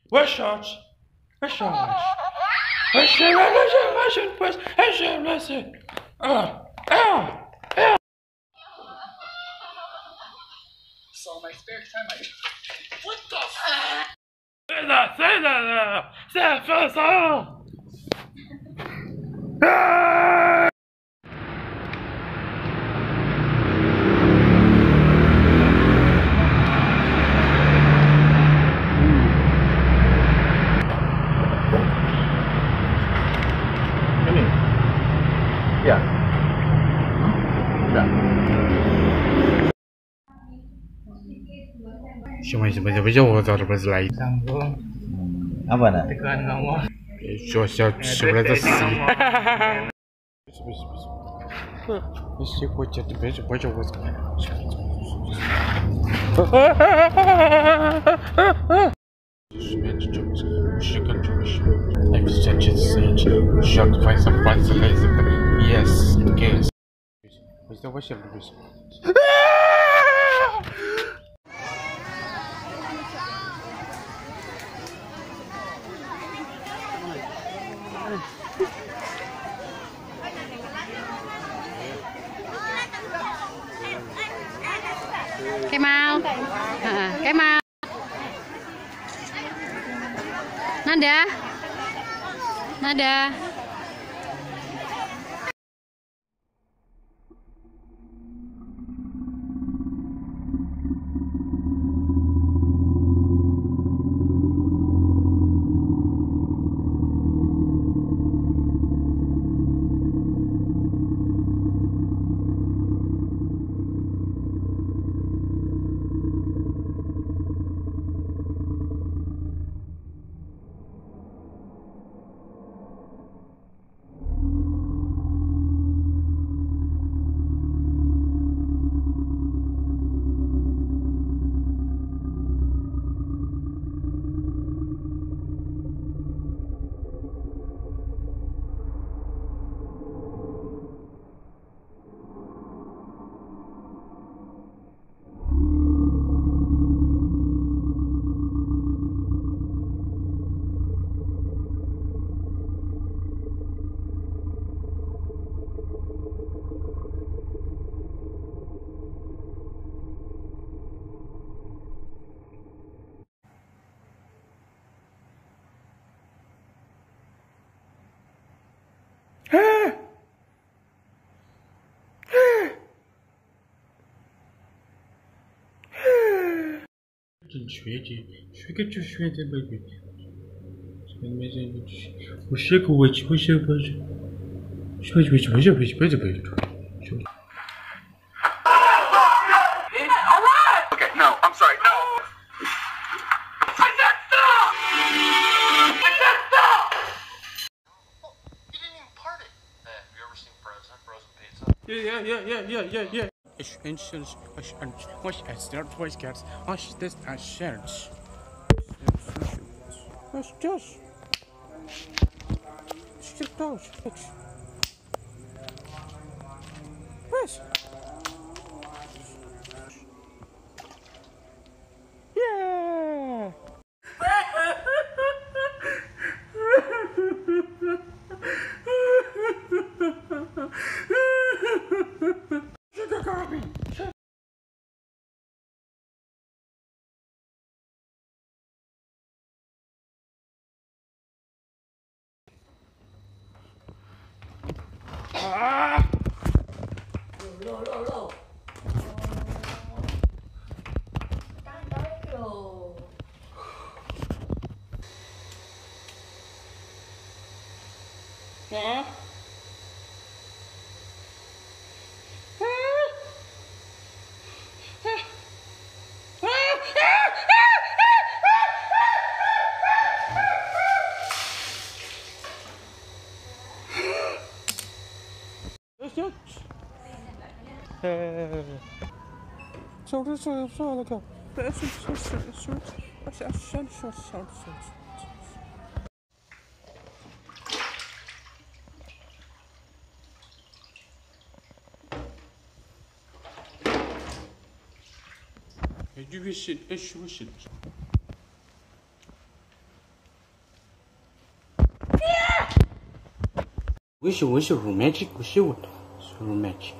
Wesh, wesh, wesh. So my spare time, what the C'est ça. Ini? Ya. Udah. Cuma sebenarnya我找的不是来， Sambung Apa nak? tekan ngomong. 说sebenarnya sih. Если хочет, пожалуйста. Yes, yes. Это вообще любишь. Kemal, Kemal, Nada. Okay, no, I'm sorry, no. I said stop! I said stop! You didn't even part it. Hey, have you ever seen Frozen Pizza? Yeah. 我是 romantic， 我是我 romantic。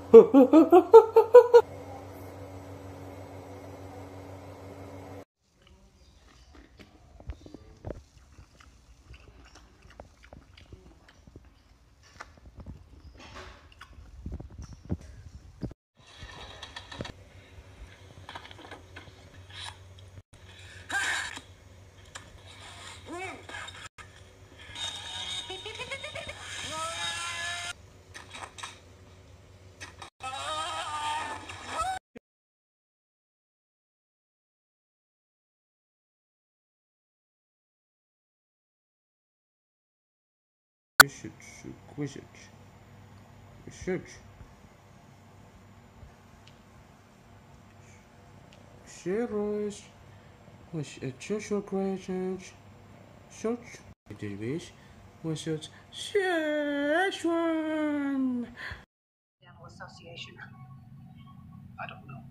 Association. I don't know.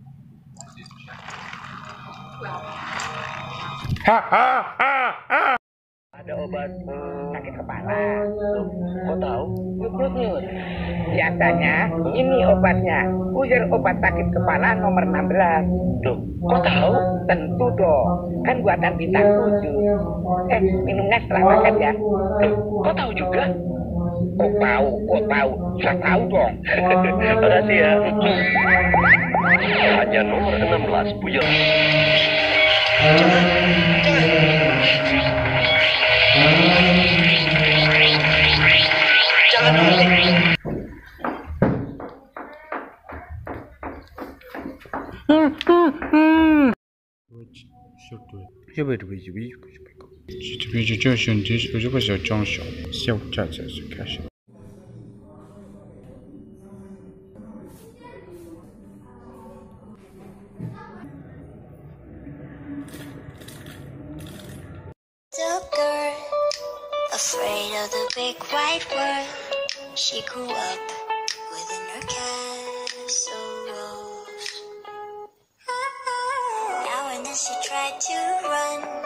Ada obat sakit kepala. Kau tahu? Nyut. Biasanya ini obatnya. Ujar obat sakit kepala nomor 16. Loh, kau tahu? Tentu dong. Kan buatan bintang 7. Minumnya setelah makan ya. Loh, kau tahu juga? Kau tahu. Saya tahu dong. Makasih ya. Hanya nomor 16, Buya. Jangan girl, afraid of the big white world. She grew up within her castle walls. Now and then she tried to run,